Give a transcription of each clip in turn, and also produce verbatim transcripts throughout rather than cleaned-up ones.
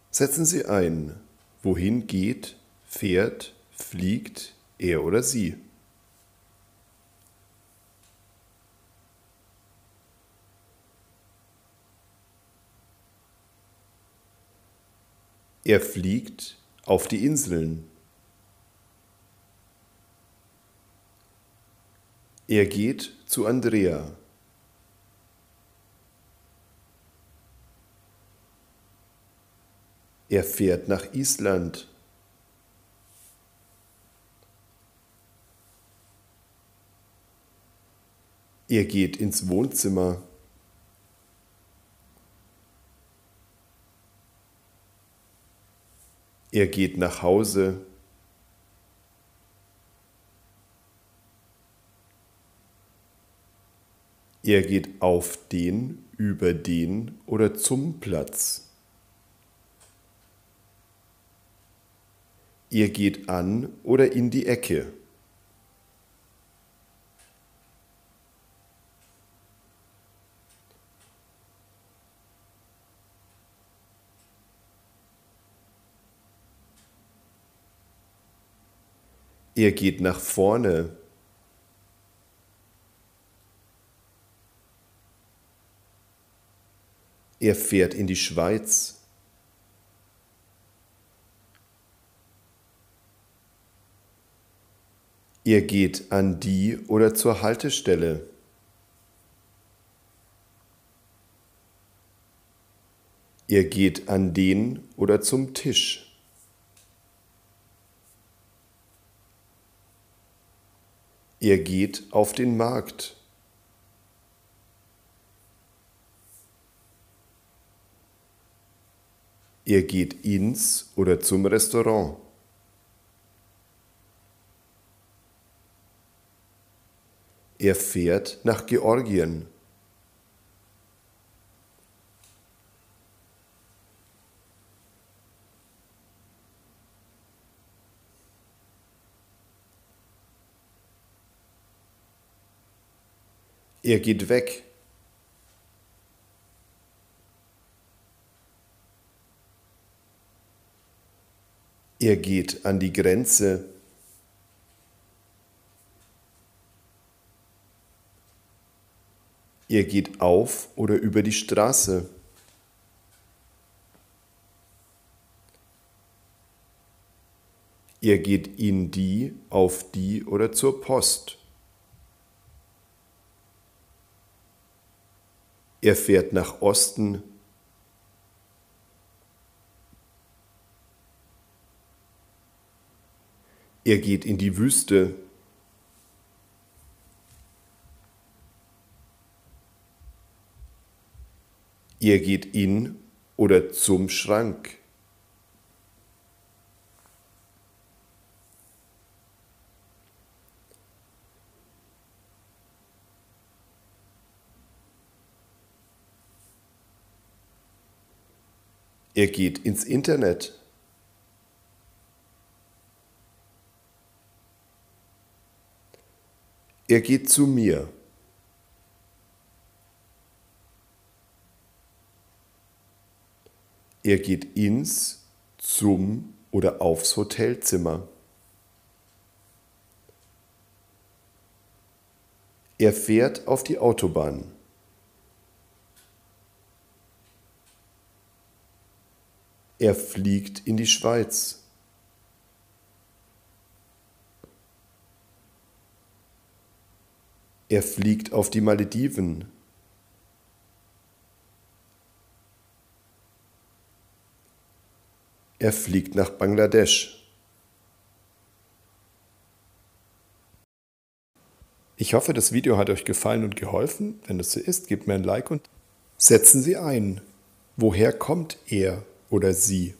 Setzen Sie ein, wohin geht, fährt, fliegt er oder sie? Er fliegt auf die Inseln. Er geht zu Andrea. Er fährt nach Island. Er geht ins Wohnzimmer. Er geht nach Hause. Er geht auf den, über den oder zum Platz. Er geht an oder in die Ecke. Er geht nach vorne. Er fährt in die Schweiz. Er geht an die oder zur Haltestelle. Er geht an den oder zum Tisch. Er geht auf den Markt. Er geht ins oder zum Restaurant. Er fährt nach Georgien. Er geht weg. Er geht an die Grenze. Er geht auf oder über die Straße. Er geht in die, auf die oder zur Post. Er fährt nach Osten. Er geht in die Wüste. Er geht in oder zum Schrank. Er geht ins Internet. Er geht zu mir. Er geht ins, zum oder aufs Hotelzimmer. Er fährt auf die Autobahn. Er fliegt in die Schweiz. Er fliegt auf die Malediven. Er fliegt nach Bangladesch. Ich hoffe, das Video hat euch gefallen und geholfen. Wenn es so ist, gebt mir ein Like und setzen Sie ein. Woher kommt er oder sie?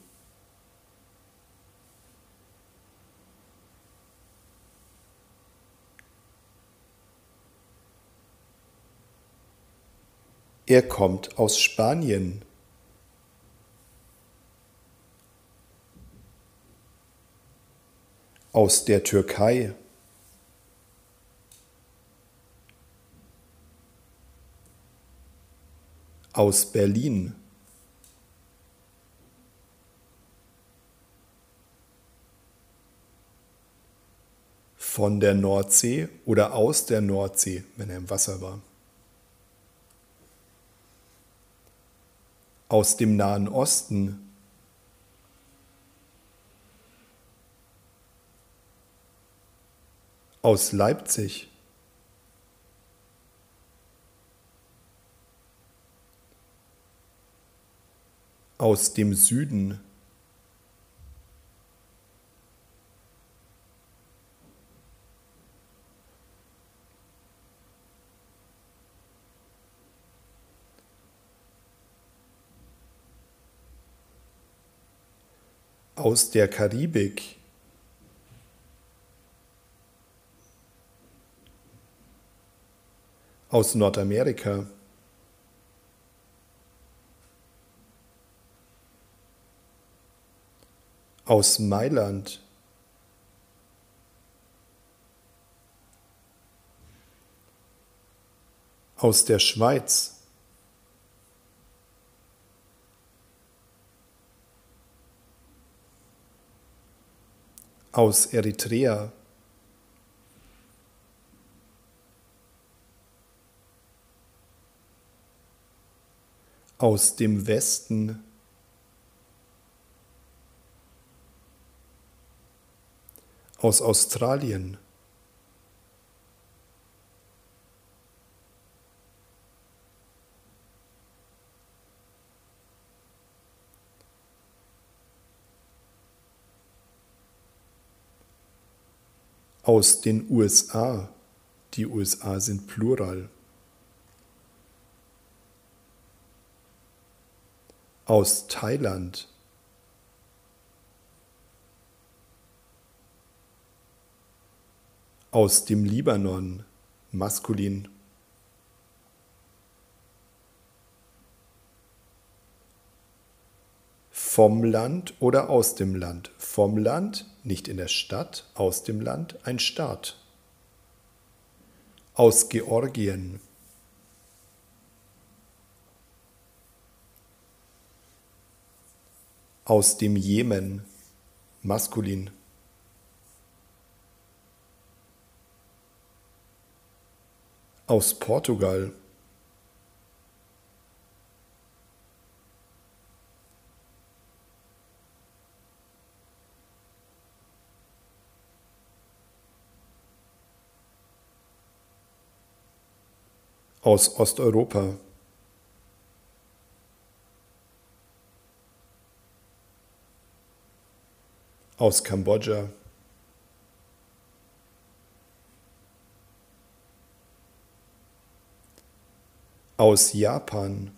Er kommt aus Spanien. Aus der Türkei. Aus Berlin. von der Nordsee oder aus der Nordsee, wenn er im Wasser war. Aus dem Nahen Osten. Aus Leipzig. Aus dem Süden. Aus der Karibik. Aus Nordamerika. Aus Mailand. Aus der Schweiz. Aus Eritrea. Aus dem Westen. Aus Australien. Aus den U S A. Die U S A sind Plural. Aus Thailand. Aus dem Libanon, maskulin. Vom Land oder aus dem Land. Vom Land, nicht in der Stadt, aus dem Land, ein Staat. Aus Georgien. Aus dem Jemen, maskulin. Aus Portugal. Aus Osteuropa. Aus Kambodscha. Aus Japan.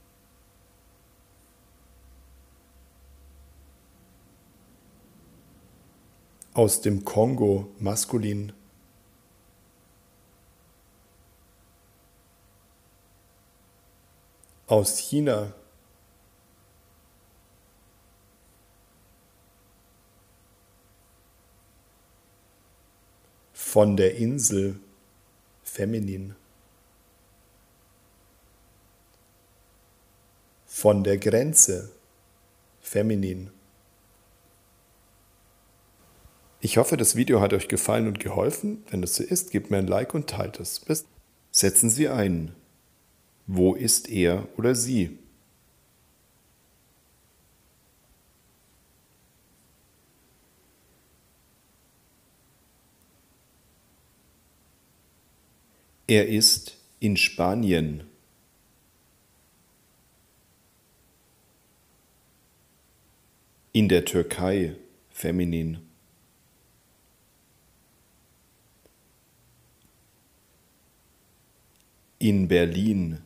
Aus dem Kongo, maskulin. Aus China. Von der Insel, feminin. Von der Grenze, feminin. Ich hoffe, das Video hat euch gefallen und geholfen. Wenn es so ist, gebt mir ein Like und teilt es. Bis setzen Sie ein. Wo ist er oder sie? Er ist in Spanien. In der Türkei, feminin. In Berlin.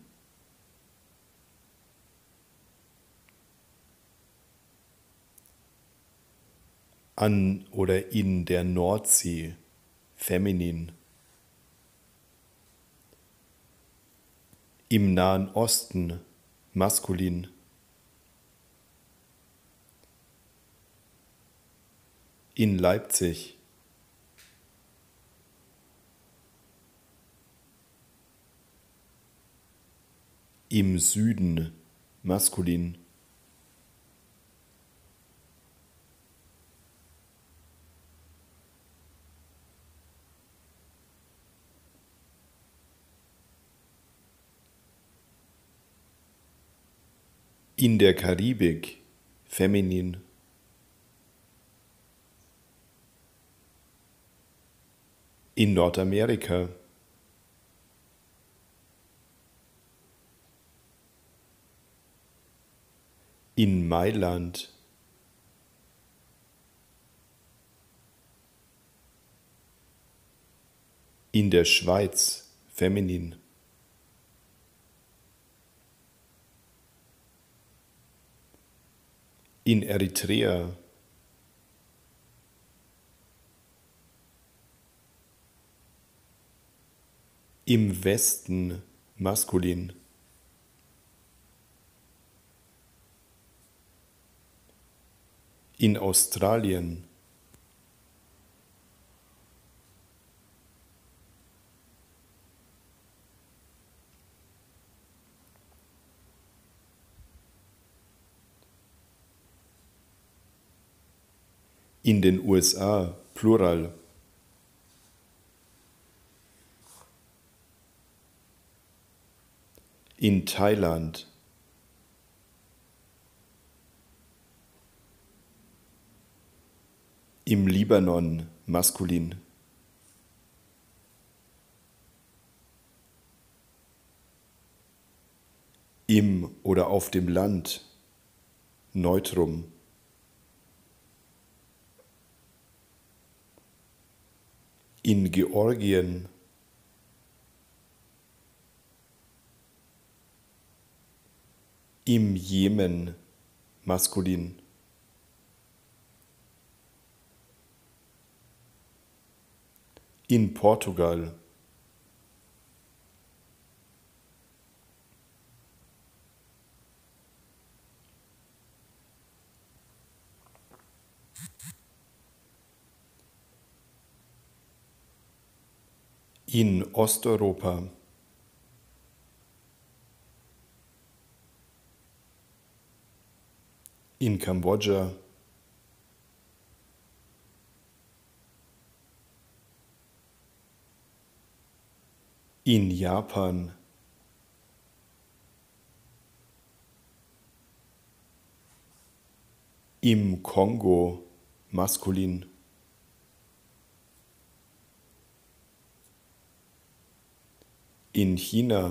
An oder in der Nordsee, feminin. Im Nahen Osten, maskulin. In Leipzig. Im Süden, maskulin. In der Karibik, feminin. In Nordamerika. In Mailand. In der Schweiz, feminin. In Eritrea. Im Westen, maskulin. In Australien. In den U S A, Plural. In Thailand. Im Libanon, maskulin. Im oder auf dem Land, Neutrum. In Georgien. Im Jemen, maskulin. In Portugal. In Osteuropa. In Kambodscha. In Japan. Im Kongo, maskulin. In China.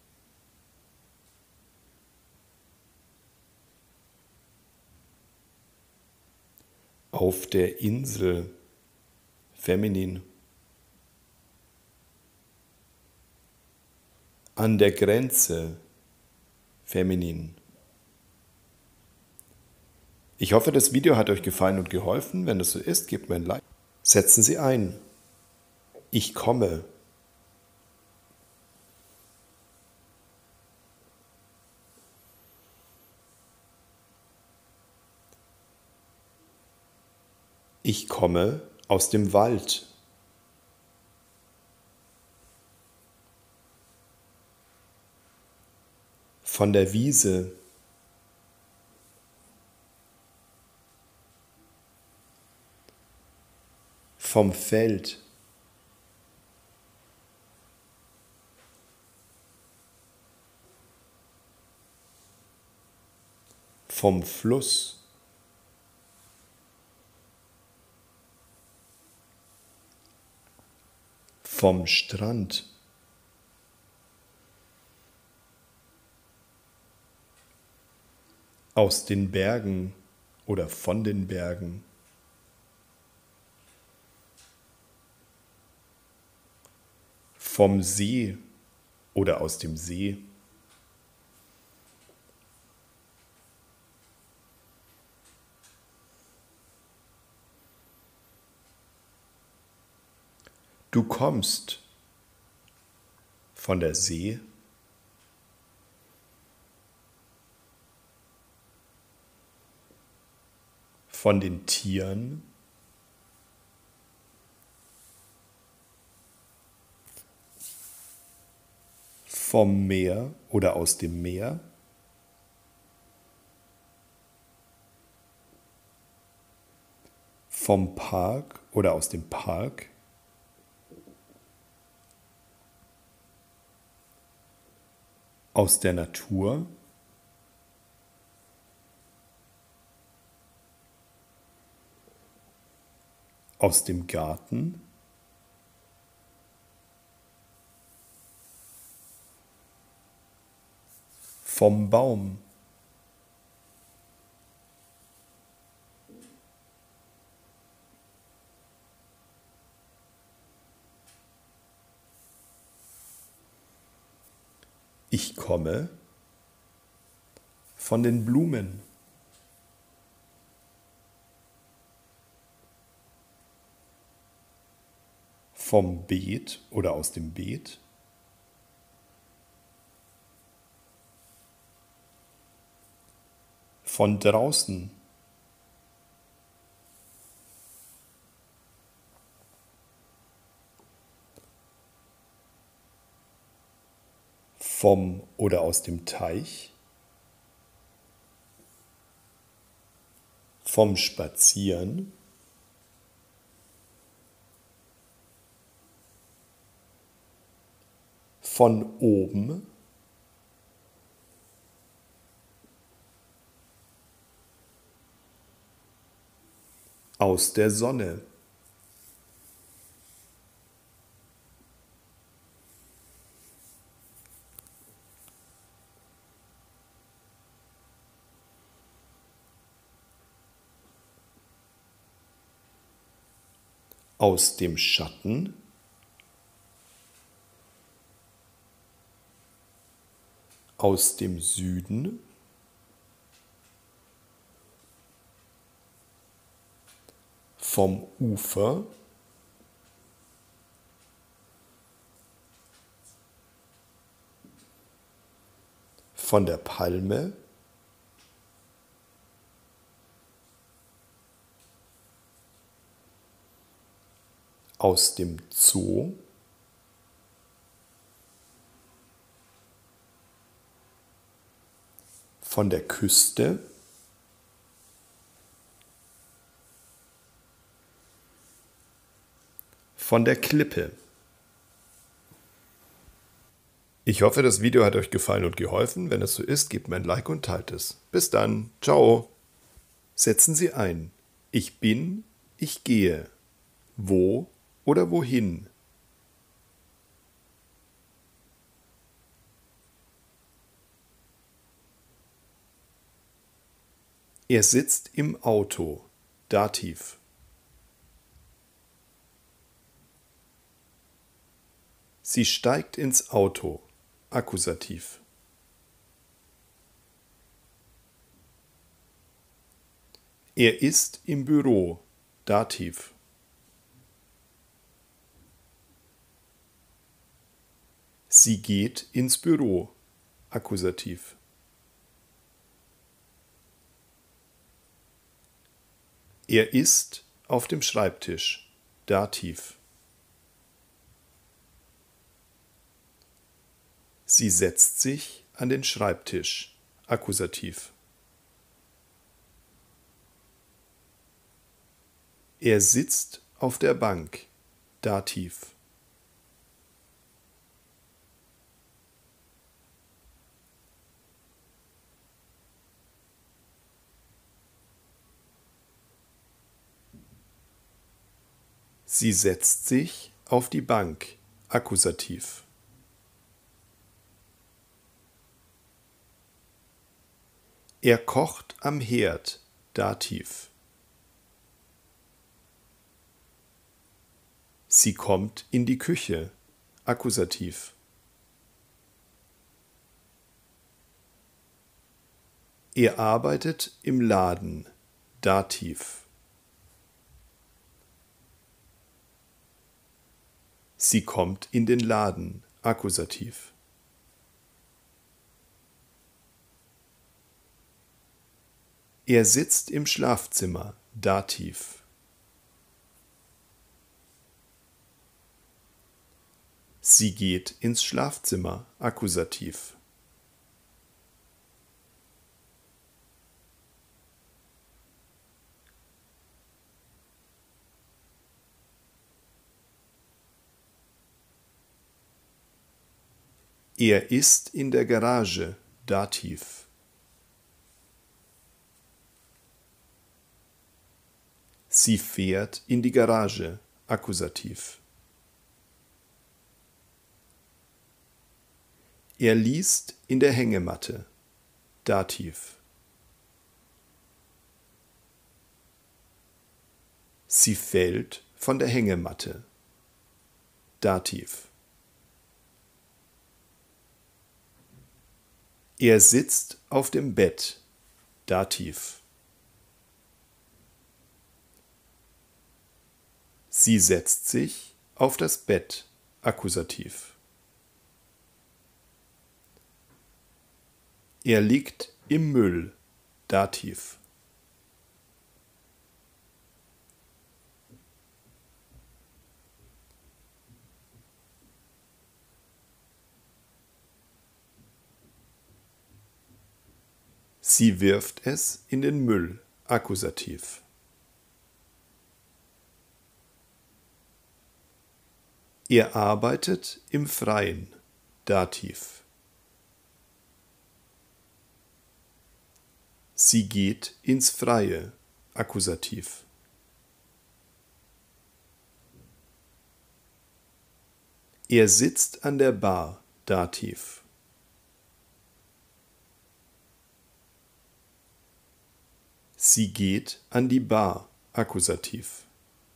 Auf der Insel, feminin. An der Grenze, feminin. Ich hoffe, das Video hat euch gefallen und geholfen. Wenn das so ist, gebt mir ein Like. Setzen Sie ein. Ich komme. Ich komme aus dem Wald. Von der Wiese. Vom Feld. Vom Fluss. Vom Strand. Aus den Bergen oder von den Bergen. Vom See oder aus dem See. Du kommst von der See. Von den Tieren. Vom Meer oder aus dem Meer. Vom Park oder aus dem Park. Aus der Natur. Aus dem Garten. Vom Baum. Ich komme von den Blumen. Vom Beet oder aus dem Beet. Von draußen. Vom oder aus dem Teich. Vom Spazieren. Von oben. Aus der Sonne. Aus dem Schatten. Aus dem Süden. Vom Ufer. Von der Palme. Aus dem Zoo. Von der Küste. Von der Klippe. Ich hoffe, das Video hat euch gefallen und geholfen. Wenn es so ist, gebt mir ein Like und teilt es. Bis dann. Ciao. Setzen Sie ein. Ich bin, ich gehe. Wo oder wohin? Er sitzt im Auto. Dativ. Sie steigt ins Auto. Akkusativ. Er ist im Büro. Dativ. Sie geht ins Büro. Akkusativ. Er ist auf dem Schreibtisch. Dativ. Sie setzt sich an den Schreibtisch. Akkusativ. Er sitzt auf der Bank. Dativ. Sie setzt sich auf die Bank. Akkusativ. Er kocht am Herd. Dativ. Sie kommt in die Küche. Akkusativ. Er arbeitet im Laden. Dativ. Sie kommt in den Laden. Akkusativ. Er sitzt im Schlafzimmer. Dativ. Sie geht ins Schlafzimmer. Akkusativ. Er ist in der Garage. Dativ. Sie fährt in die Garage, Akkusativ. Er liest in der Hängematte, Dativ. Sie fällt von der Hängematte, Dativ. Er sitzt auf dem Bett, Dativ. Sie setzt sich auf das Bett, Akkusativ. Er liegt im Müll, Dativ. Sie wirft es in den Müll, Akkusativ. Er arbeitet im Freien, Dativ. Sie geht ins Freie, Akkusativ. Er sitzt an der Bar, Dativ. Sie geht an die Bar, Akkusativ.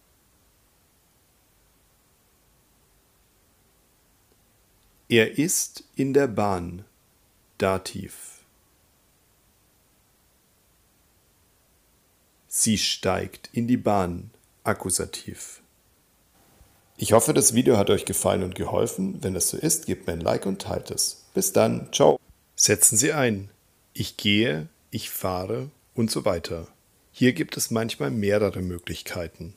Er ist in der Bahn, Dativ. Sie steigt in die Bahn, Akkusativ. Ich hoffe, das Video hat euch gefallen und geholfen. Wenn es so ist, gebt mir ein Like und teilt es. Bis dann, ciao. Setzen Sie ein. Ich gehe, ich fahre und so weiter. Hier gibt es manchmal mehrere Möglichkeiten.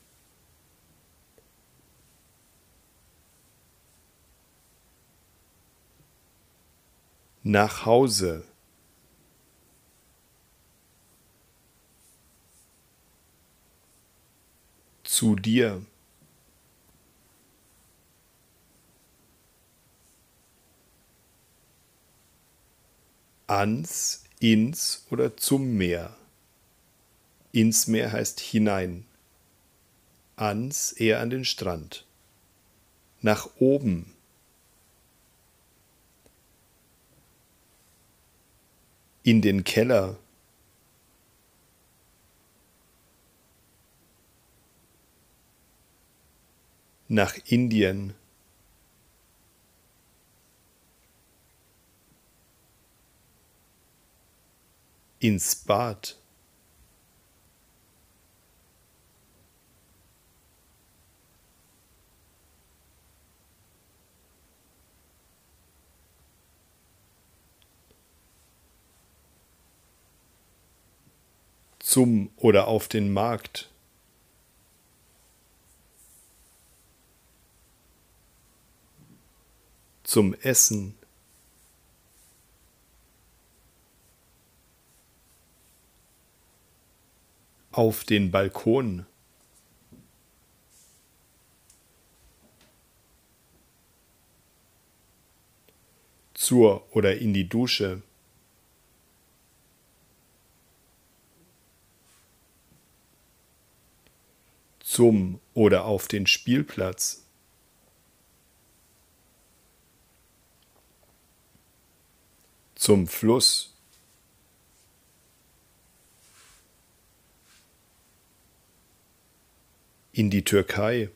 Nach Hause. Zu dir. Ans, ins oder zum Meer. Ins Meer heißt hinein. Ans eher an den Strand. Nach oben. In den Keller. Nach Indien. Ins Bad. Zum oder auf den Markt. Zum Essen. Auf den Balkon. Zur oder in die Dusche. Zum oder auf den Spielplatz. Zum Fluss. In die Türkei.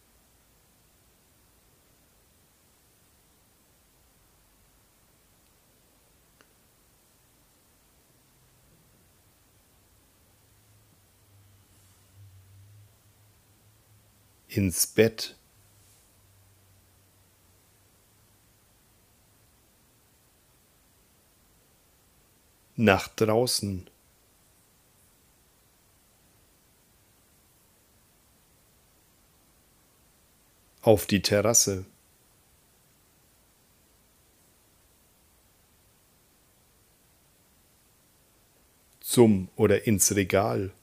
Ins Bett. Nach draußen. Auf die Terrasse. Zum oder ins Regal.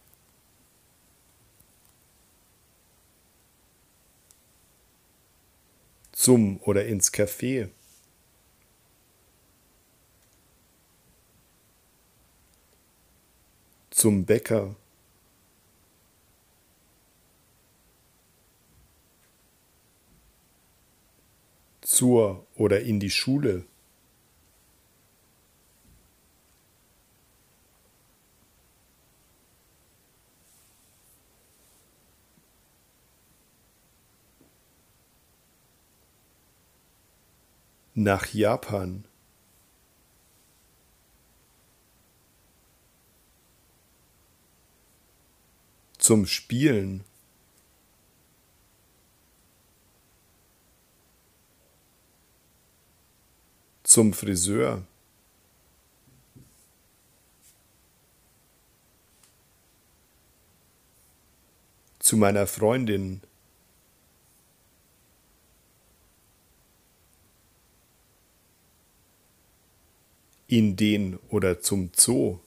Zum oder ins Café. Zum Bäcker. zur oder in die Schule. Nach Japan. Zum Spielen. Zum Friseur. Zu meiner Freundin. In den oder zum Zoo.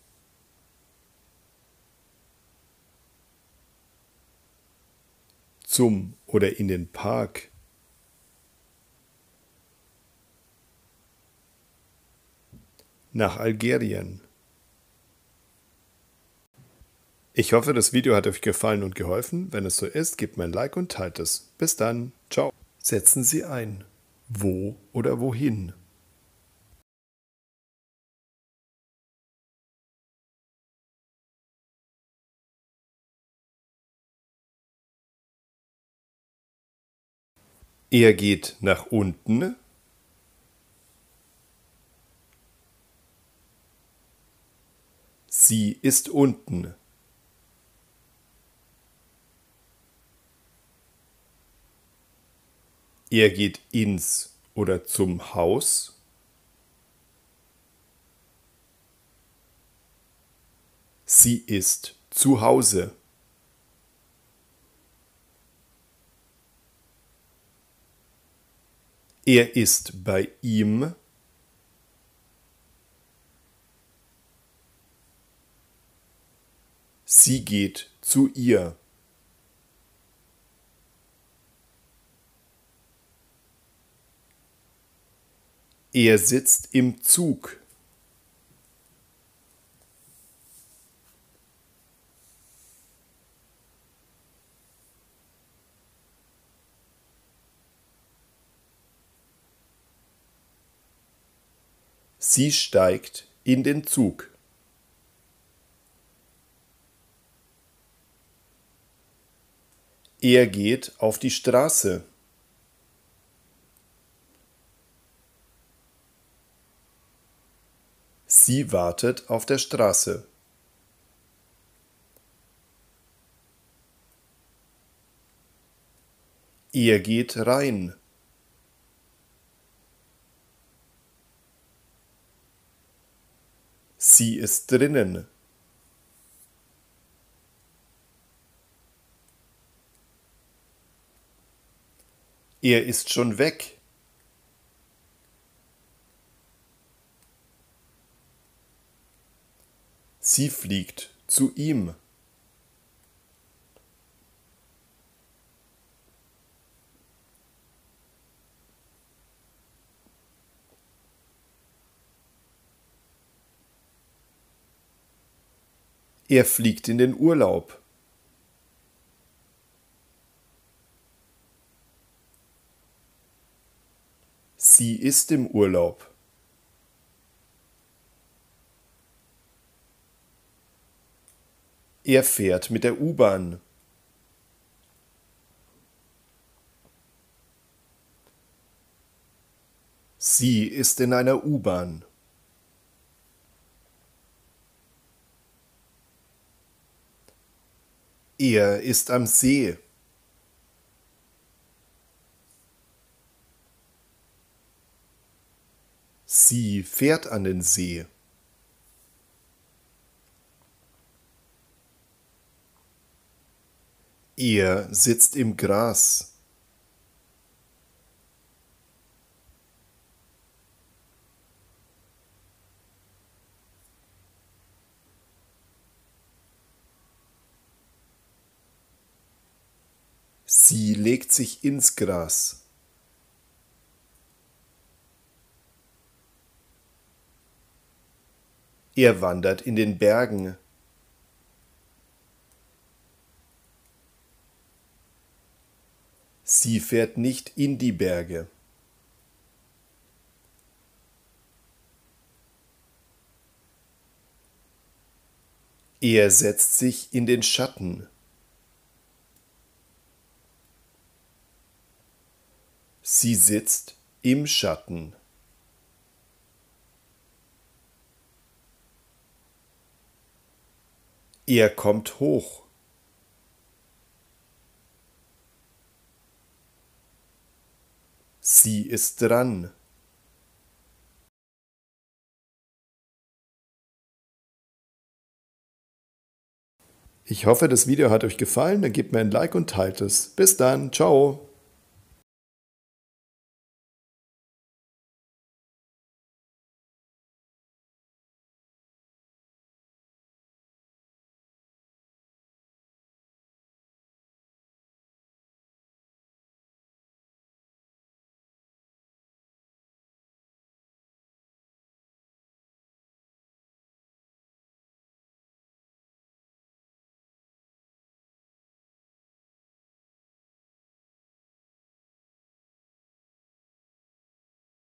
Zum oder in den Park. Nach Algerien. Ich hoffe, das Video hat euch gefallen und geholfen. Wenn es so ist, gebt mir ein Like und teilt es. Bis dann. Ciao. Setzen Sie ein. Wo oder wohin? Er geht nach unten. Sie ist unten. Er geht ins oder zum Haus. Sie ist zu Hause. Er ist bei ihm. Sie geht zu ihr. Er sitzt im Zug. Sie steigt in den Zug. Er geht auf die Straße. Sie wartet auf der Straße. Er geht rein. Sie ist drinnen. Er ist schon weg. Sie fliegt zu ihm. Er fliegt in den Urlaub. Sie ist im Urlaub. Er fährt mit der U-Bahn. Sie ist in einer U-Bahn. Er ist am See. Sie fährt an den See. Er sitzt im Gras. Sie legt sich ins Gras. Er wandert in den Bergen. Sie fährt nicht in die Berge. Er setzt sich in den Schatten. Sie sitzt im Schatten. Er kommt hoch. Sie ist dran. Ich hoffe, das Video hat euch gefallen. Dann gebt mir ein Like und teilt es. Bis dann. Ciao.